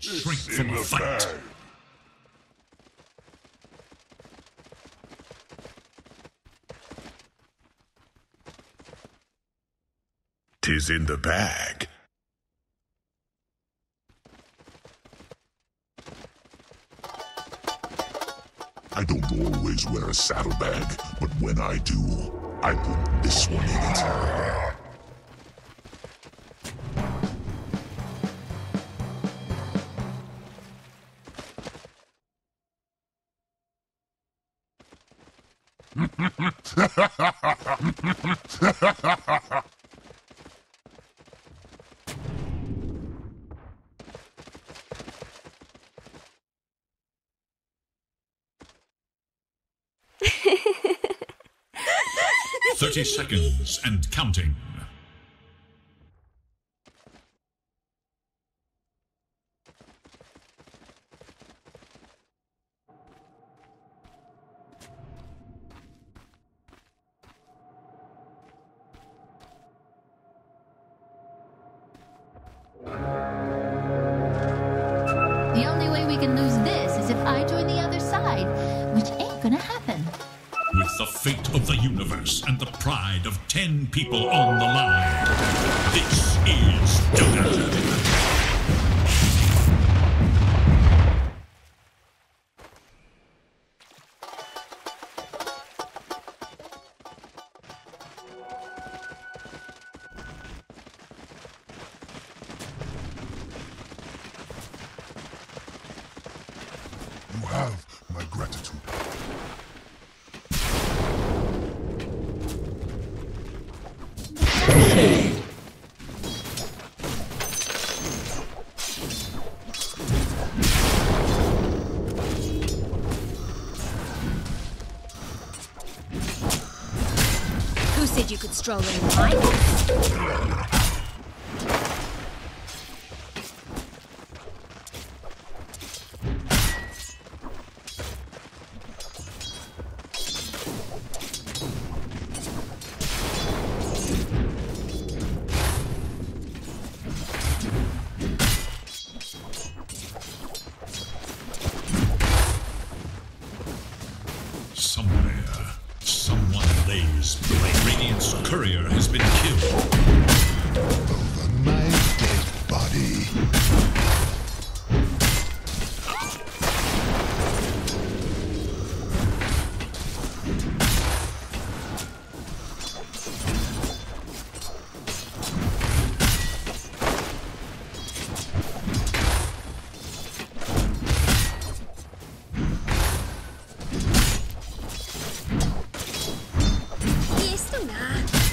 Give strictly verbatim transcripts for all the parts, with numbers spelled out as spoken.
shrink from a fight. Tis in the bag. I don't always wear a saddlebag, but when I do, I put this one in it. Thirty seconds and counting. The only way we can lose this is if I join the other side, which ain't gonna happen. With the fate of the universe and the pride of ten people on the line, this is Dota. You have my gratitude. Who said you could stroll in mine? Somewhere, someone lays blame. Radiant's courier has been killed. Over my dead body. Esto na.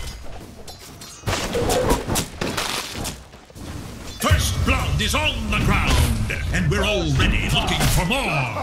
First blood is on the ground, and we're already looking for more.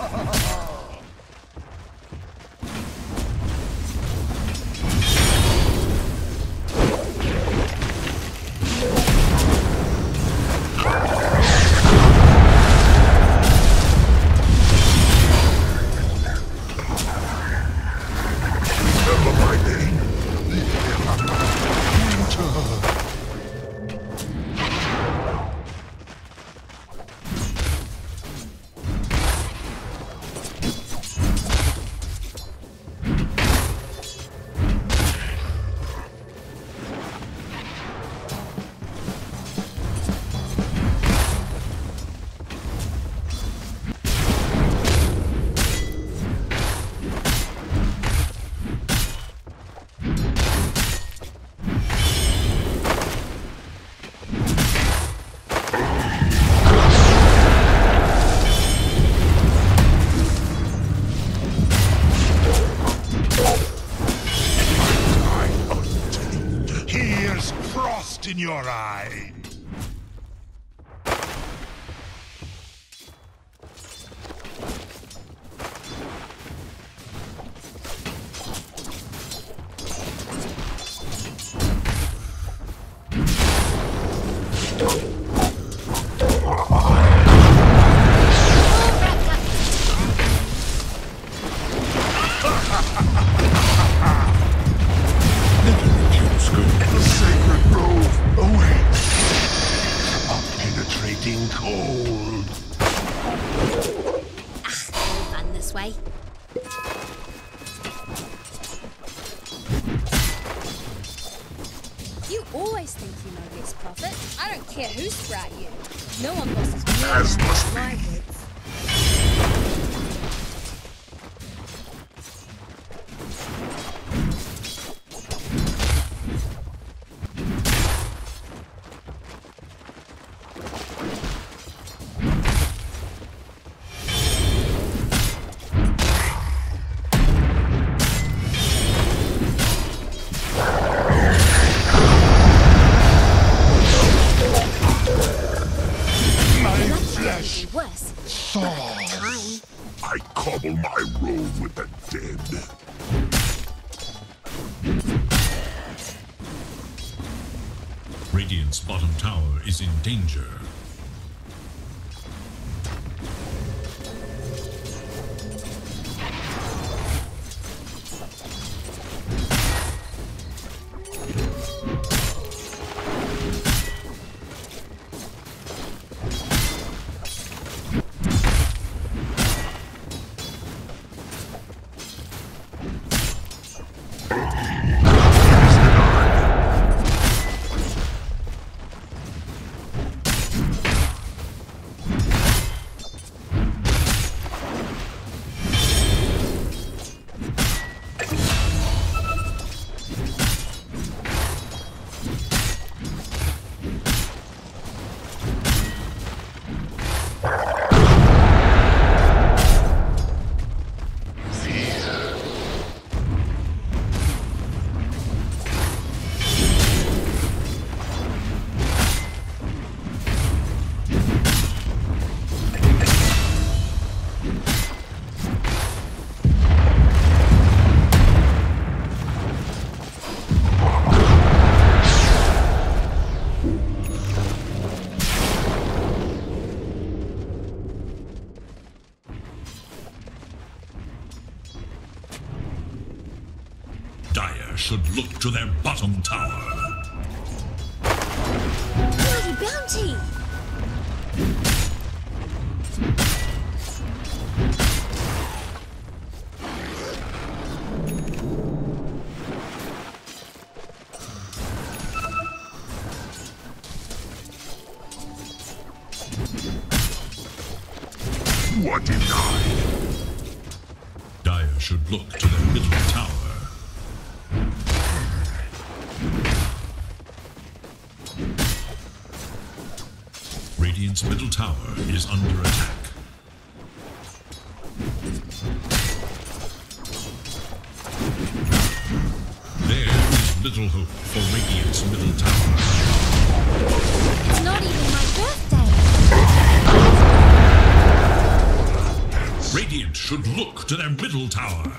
Remember my name. Winter. Ah, no fun this way. You always think you know best, Prophet. I don't care who sprout you. No one bosses me As around must my be. woods. Worse. Time. I cobble my road with the dead. Radiant's bottom tower is in danger. Should look to their bottom tower. Bloody bounty! What denied? Dire should look to their middle tower. Radiant's middle tower is under attack. There is little hope for Radiant's middle tower. It's not even my birthday! Radiant should look to their middle tower.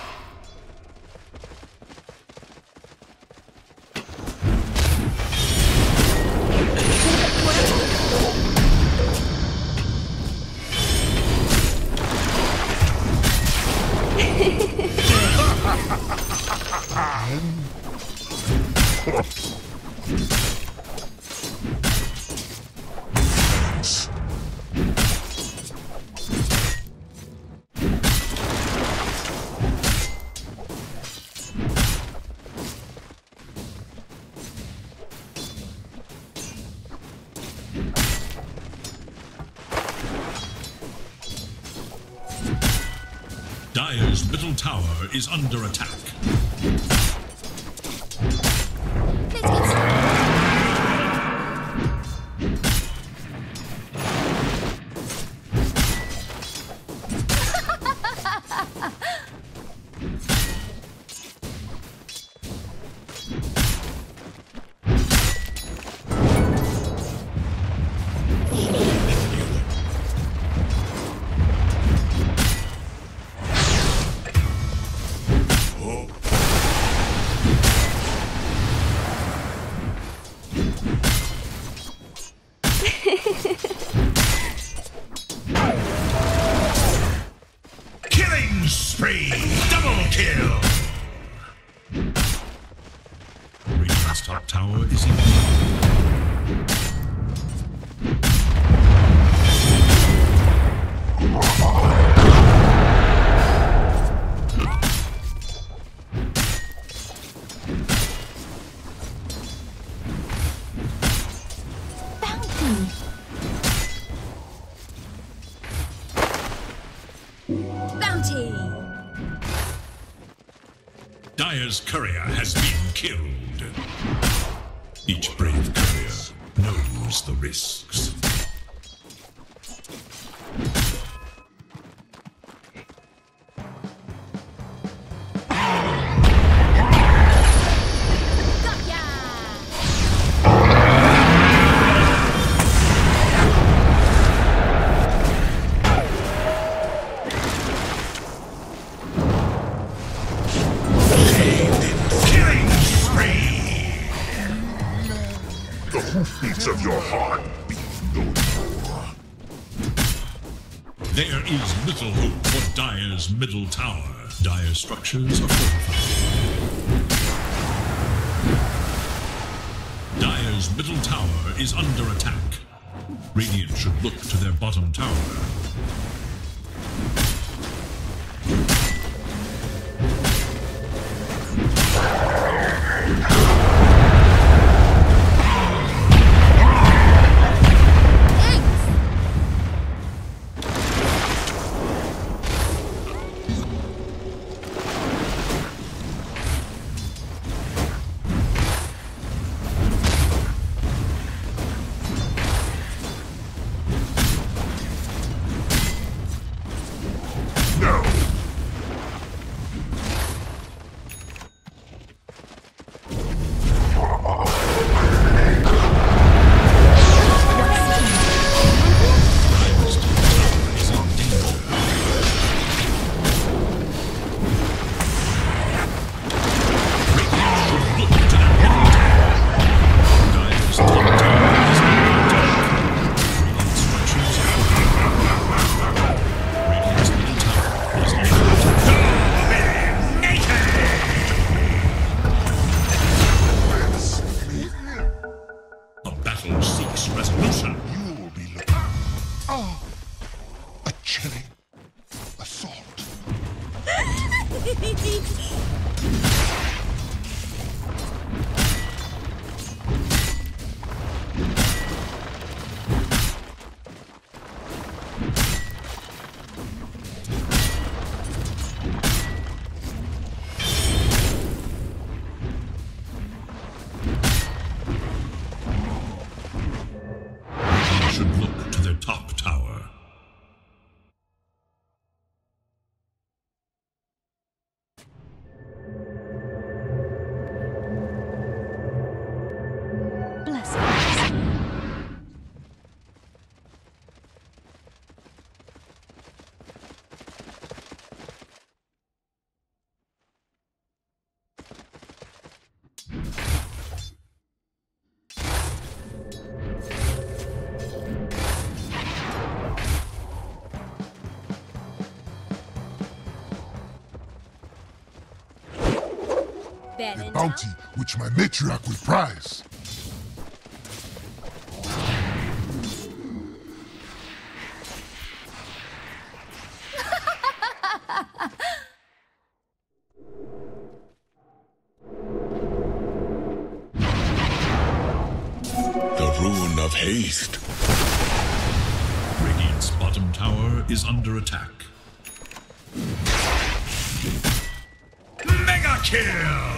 Dire's middle tower is under attack. Let's get started. Killing spree! Double kill! Radiant's top tower is in. Bounty! Dire's courier has been killed. Each brave courier knows the risks. Hoofbeats of your heart beat no more. There is little hope for Dire's middle tower. Dire structures are fortified. Dire's middle tower is under attack. Radiant should look to their bottom tower. The bounty which my matriarch will prize. The rune of haste. Radiant's bottom tower is under attack. Mega kill!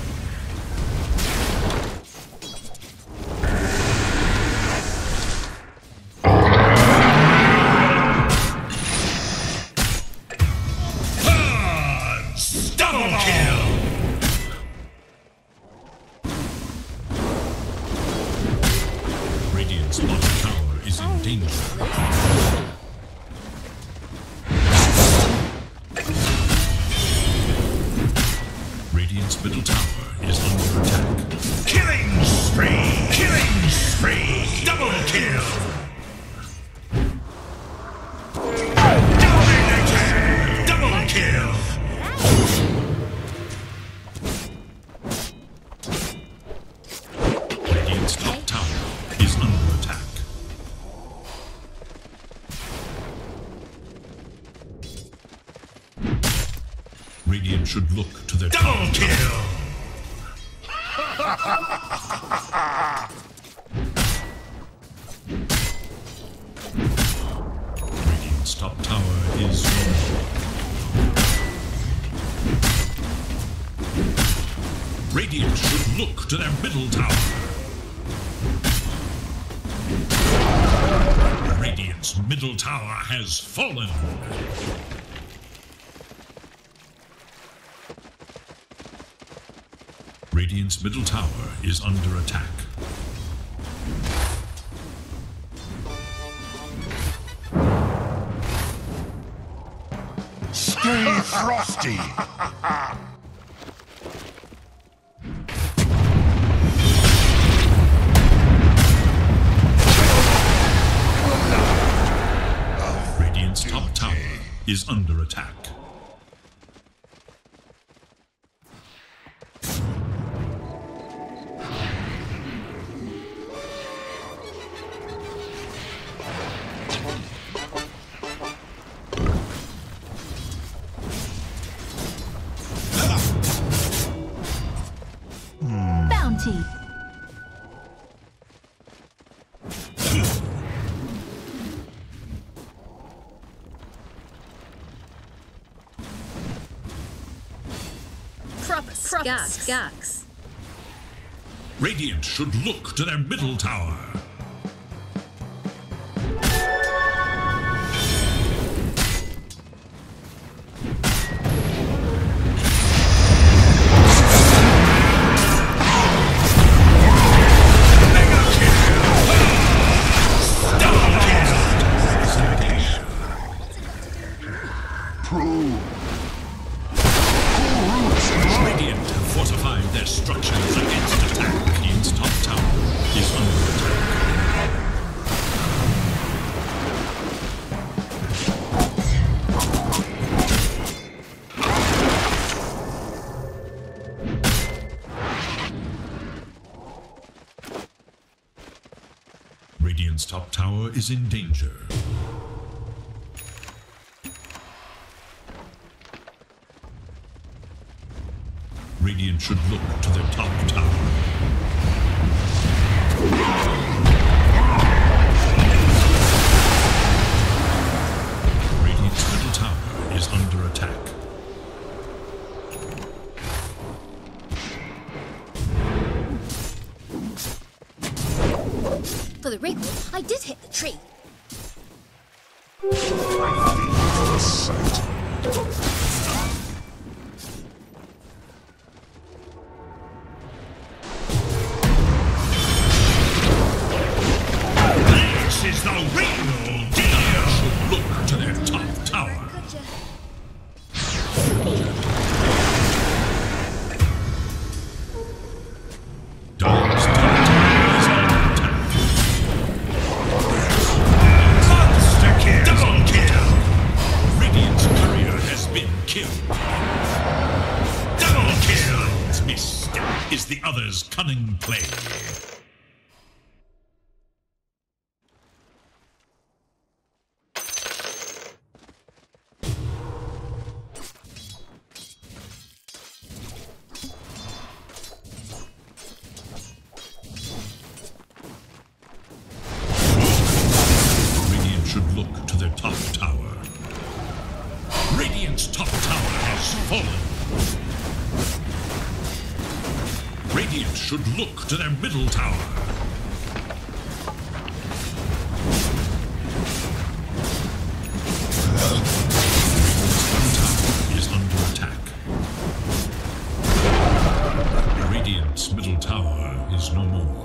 Middle tower is under attack. Killing spree! Killing spree! Double kill! Dominating! Double kill! Radiant's top tower is under attack. Radiant should look to their double top kill! Radiant's top tower is low. Radiant should look to their middle tower. Radiant's middle tower has fallen. Radiant's middle tower is under attack. Stay frosty! Radiant's top tower is under attack. Bounty. Proper skaks. skaks. Radiant should look to their middle tower. Radiant have fortified their structures against attack. Radiant's top tower is under attack. Radiant's top tower is in danger. Radiant should look to their top tower. Radiant's middle tower is under attack. For the record, I did hit the tree. This is the real deal! Should look to their top tower. Gotcha. Dog's top tower is under attack. Monster kill! Double kill! Radiant's courier has been killed. Double kill! His misstep is the other's cunning play. Radiant should look to their top tower. Radiant's top tower has fallen. Radiant should look to their middle tower. Radiant's middle tower is under attack. Radiant's middle tower is no more.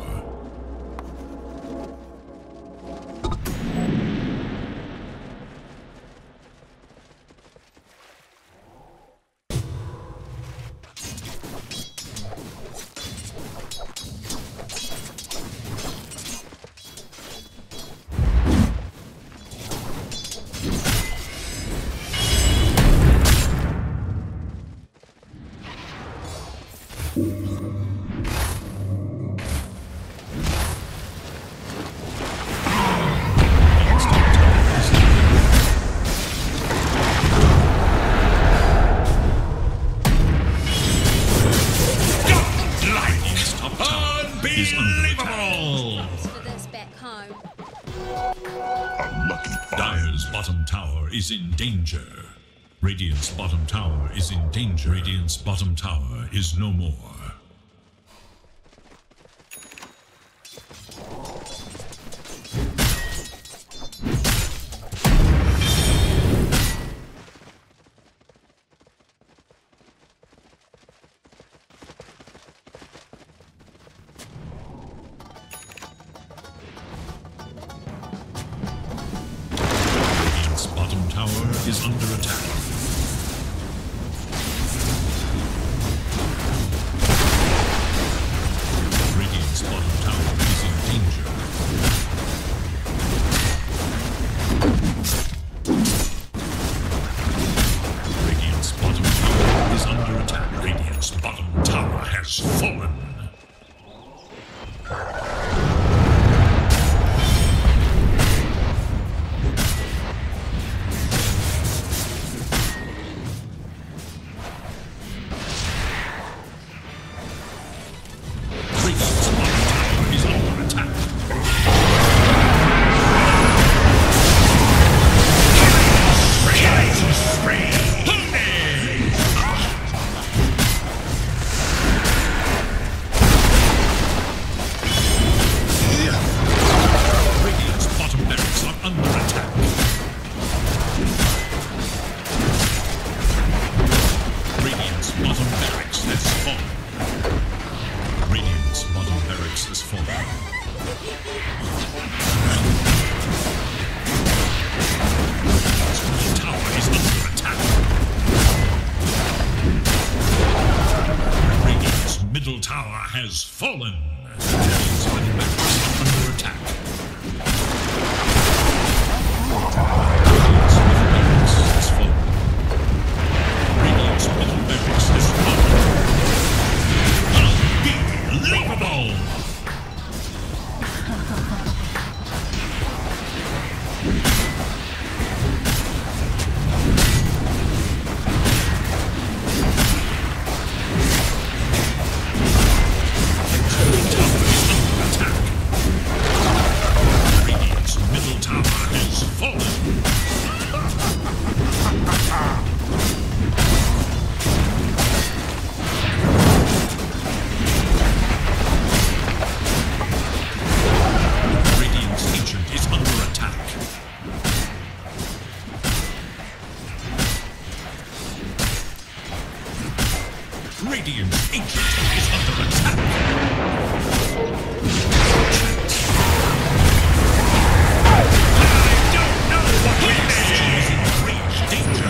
Dire's bottom tower is in danger. Radiant's bottom tower is in danger. Radiant's bottom tower is no more. Is under attack. Radiant's bottom tower is in danger. Radiant's bottom tower is under attack. Radiant's bottom tower has fallen. Has fallen. Radiant's middle barracks are under attack. Radiant's middle barracks has fallen. Radiant's middle barracks has fallen. Unbelievable! Radiant's ancient is under attack. I don't know what this is in great danger.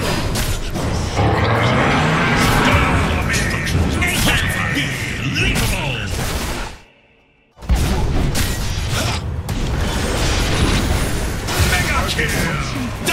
Unbelievable! Mega kill!